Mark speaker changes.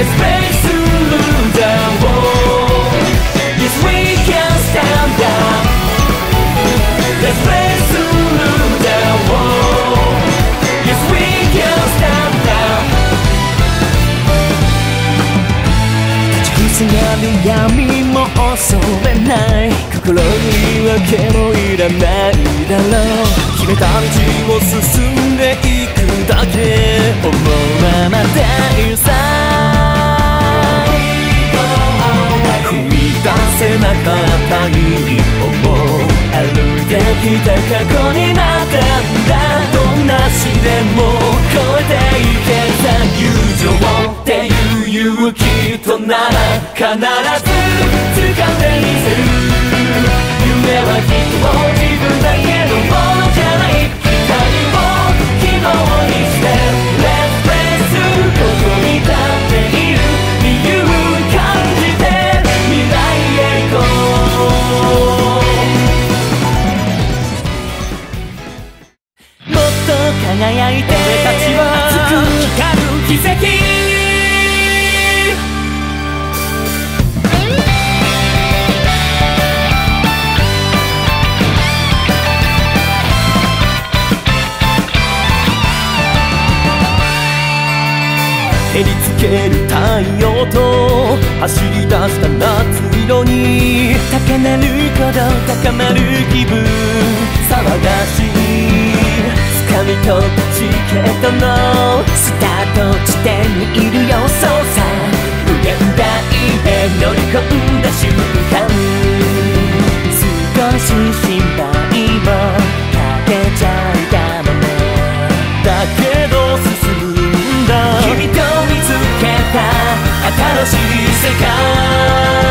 Speaker 1: Let's break through the wall. Yes, we can stand up. Let's break through the wall. Yes, we can stand up. 立ちふさがる闇も恐れない。心にわけもいらないだろう。決めた道を進んでいくだけ。思うままでいいさ。踏み出せなかった一歩も歩いてきた過去になったんだ。どんな試練も超えていけた友情っていう勇気となら必ず掴んでみせる。夢はきっと自分だけのものじゃない。光を希望にして Let's break through ここに立っている理由感じて未来へ行こう。もっと輝いて俺たちは熱く光る奇跡。照りつける太陽と走り出した夏色に高鳴る鼓動高まる気分騒がしい掴み取ったチケットのスタート地点にいるよ。そうさ無限大へ乗り込んだ瞬間少し心配もかけちゃいたままだけど進む君と見つけた新しい世界。